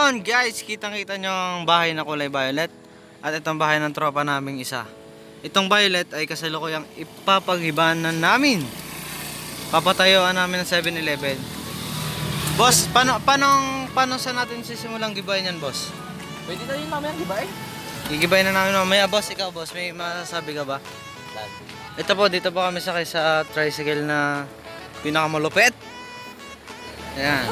Yon guys, kitang-kita nyo ang bahay na kulay violet. At itong bahay ng tropa naming isa. Itong violet ay kasalukuyang ipapagibanan namin. Papatayuan namin ng 7-Eleven. Boss, paano sa natin sisimulang gibayin yan, boss? Pwede tayo yung mamaya gibay? Gigibayin na namin mamaya. Boss, ikaw boss, may masasabi ka ba? Ito po, dito po kami sakay sa tricycle na pinakamalupit. Ayan.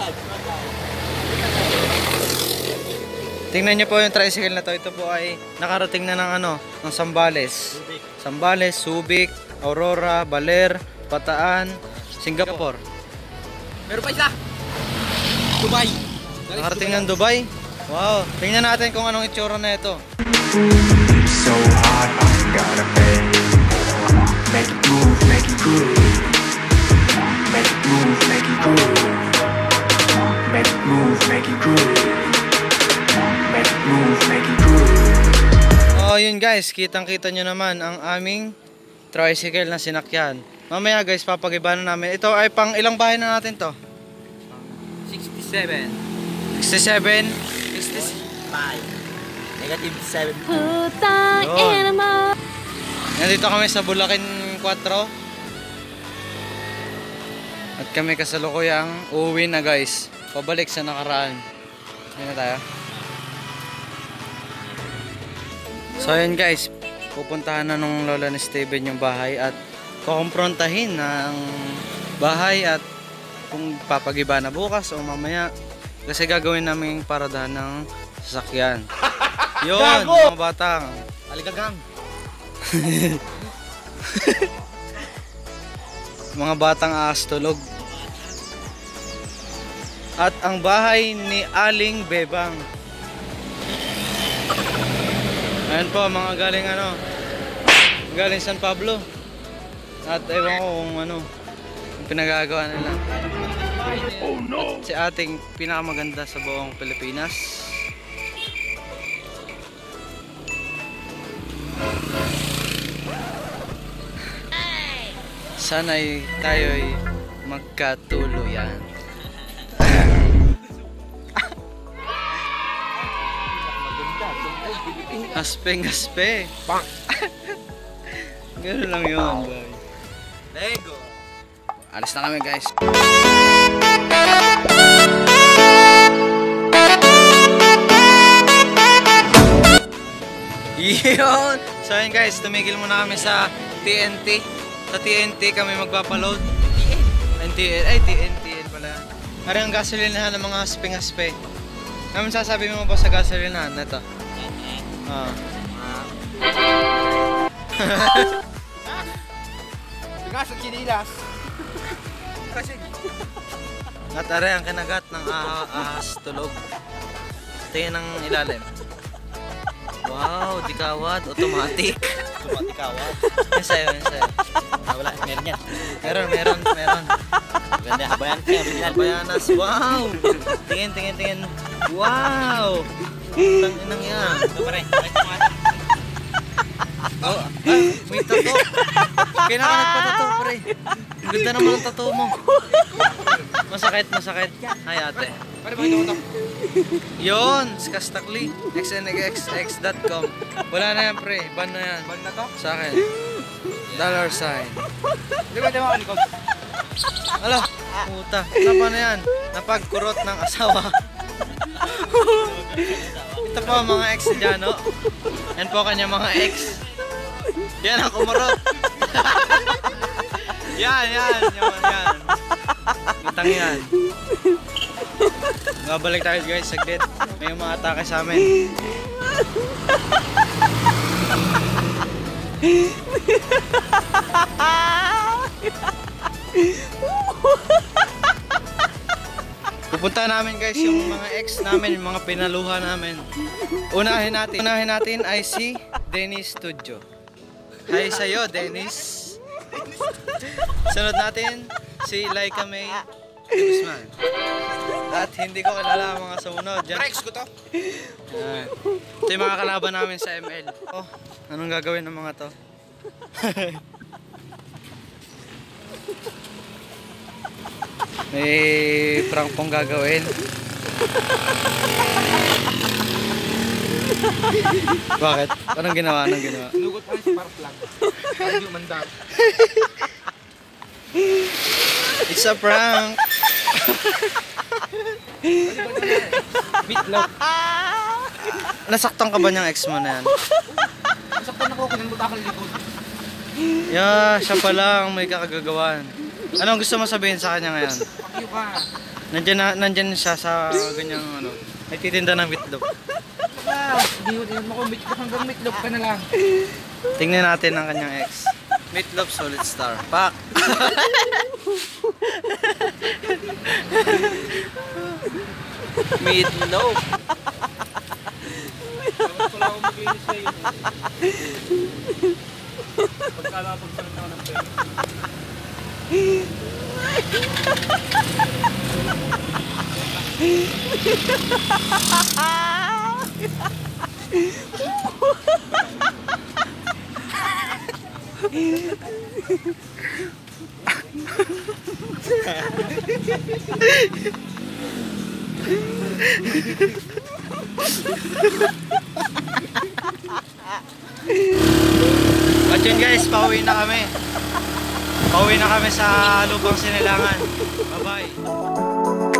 Tingnan nyo po yung tricycle na to. Ito po ay nakarating na ng ng Zambales. Zambales, Subic, Aurora, Baler, Bataan, Singapore. Meron pa isa! Dubai! Nakarating ng Dubai. Wow, tingnan natin kung anong itsura na ito. So hard, I gotta make it move, make it groove. Make it move, make it groove. Make it move, make it groove. Make it move, make it groove. Oh, yun guys, kitang-kita nyo naman ang aming tricycle na sinakyan. Mamaya guys, papagibanan namin. Ito ay pang ilang bahay na natin to? 67. 67. 5. Negative 7. Yun. Nandito kami sa Bulacan 4. At kami kasalukuyang uuwi na guys. Pabalik sa nakaraan. Ayun na tayo. So ayun guys, pupuntahan na nung lola ni Steven yung bahay at kukumprontahin ng bahay at kung papagiba na bukas o mamaya kasi gagawin namin paradahan ng sasakyan. Yun, mga batang Aligagang. mga batang ahas tulog. At ang bahay ni Aling Bebang. Ayan po, mga galing San Pablo. At ewan ko kung yung pinagagawa nila. Oh no! At si ating pinakamaganda sa buong Pilipinas. Sana'y tayo'y magkatuluyan. Aspe. Ganun lang yun, boy. Lego. Alis na kami, guys. Yun! So yun guys, tumigil muna kami sa TNT. Sa TNT kami magpapaload. TNT pala. Ari ang gasolinahan ng mga aspe-aspe. Naman sasabi mo ba sa gasolinahan na ito? Bigas at kinilas. At ari ang kinagat ng ahas tulog. Tingin ng ilalim. Wow, di kawad, automatic. Automatic kawad. Yan sa'yo. Wala, meron yan. Meron. Ganda, habayan. Habayanas, wow! Tingin. Wow! Tanginang yan. Ito pa rin. Oh, may tato. Kailangan nagpatato, pre. Ganda naman ang tato mo. Masakit. Ay, ate. Pare, bakit ako ito? Yun, skastakli. xnxx.com. Wala na yan, pre. Ban na yan. Bag na to? Sa akin. $sign. Di ba ako likod? Ala, puta. Ano na yan? Napagkurot ng asawa. Ito po mga ex dyan, no? Yan po kanya mga ex. Yan ang kumurot. Yan. Matang yan. Babalik tayo guys, saglit. May mga atake sa amin. Pupunta namin guys yung mga ex namin, yung mga pinaluha namin. Unahin natin ay si Dennis Studio. Hi sa'yo, Dennis. Sunod natin si Laika May Guzman. At hindi ko kilala ang mga sumunod. Rex ko to. Yan. Ito yung mga kalaban namin sa ML. Oh, anong gagawin ng mga to? May prank pong gagawin. Bakit? Anong ginawa? Anong ginawa? Lugot tayo sa park lang. Para di umandar. It's a prank! Meatloaf. Nasaktan ka ba niyang ex mo na yan? Saktan ako, kinanbuta ka likod. Yeah, siya pa lang may kakagagawan. Anong gusto mo sabihin sa kanya ngayon? Pakyo ka. Nandyan siya sa ganyang ano, nagtitinda ng meatloaf. Hindi mo ko meatloaf hanggang meatloaf ka na lang. Tingnan natin ang kanyang ex. Meatloaf Solid Star. Pak! Meatloaf. Wala akong maglinis sa'yo. Pagkalapagsalit ako ng pera. At yun guys, pauwi na kami. Pauwi na kami sa lubang sinilangan. Bye-bye.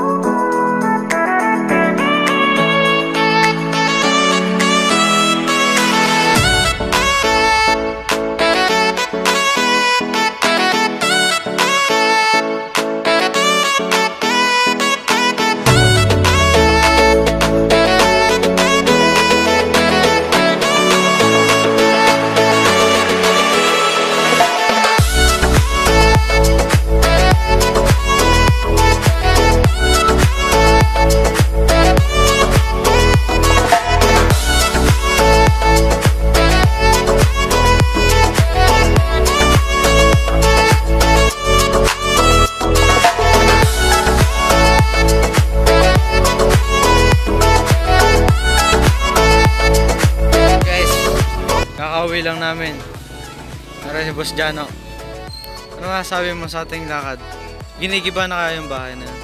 Kakauwi lang namin. Nara si Boss Jano. Ano masasabi mo sa ating lakad? Ginigiba na kaya yung bahay na yun?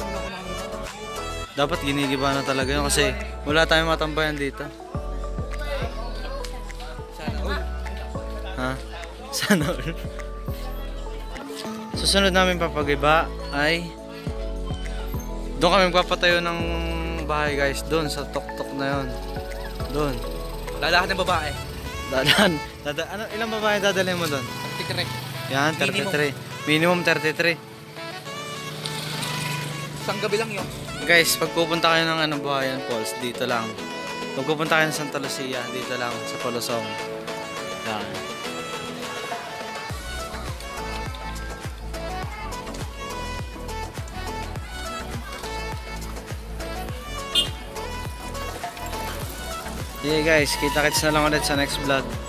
Dapat ginigiba na talaga yun kasi wala tayong matambayan dito. Sana all. Ha? Sana all. Susunod namin papagiba ay doon kami magpapatayo ng bahay guys. Doon sa tuktok na yun. Doon. Lalakad ng babae. Ano, ilang babae dadalhin mo doon? Tikrek. Yan, 33. Minimum 33. Isang gabi lang yun. Guys, pag pupunta kayo ng Buhayan Falls, dito lang. Pag pupunta kayo ng Santa Lucia, dito lang sa Polosong. Yan. Okay guys, kita-kits na lang ulit sa next vlog.